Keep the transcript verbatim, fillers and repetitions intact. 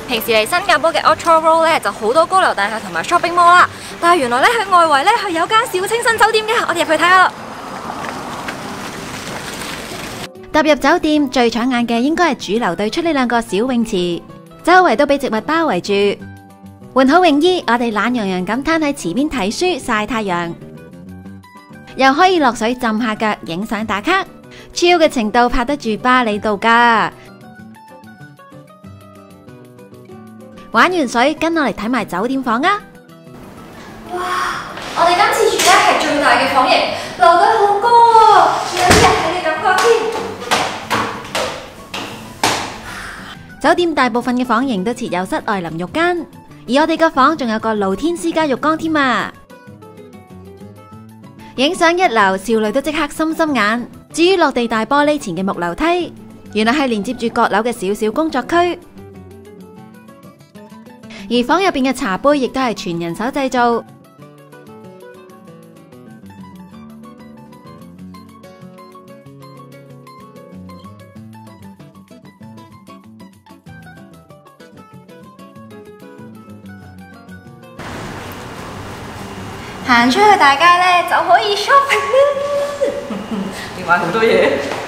平時嚟新加坡嘅 Orchard Road 咧就好多高樓大廈同埋 shopping mall 啦，但係原來咧喺外圍咧係有間小清新酒店嘅，我哋入去睇下啦。踏入酒店最搶眼嘅應該係主樓對出呢兩個小泳池，周圍都俾植物包圍住。換好泳衣，我哋懶洋洋咁攤喺池邊睇書曬太陽，又可以落水浸下腳影相打卡，超嘅程度拍得住巴厘島㗎。玩完水，跟我嚟睇埋酒店房啊！哇！我哋今次住咧係最大嘅房型，樓底好高啊，有啲人睇嘅感覺添。酒店大部分嘅房型都設有室外淋浴間，而我哋個房仲有個露天私家浴缸添啊！影相一流，少女都即刻心心眼。至於落地大玻璃前嘅木樓梯，原來係連接住閣樓嘅小小工作區。而房入邊嘅茶杯亦都係全人手製造。行出去大街咧就可以 shopping 啦， 要買好多嘢。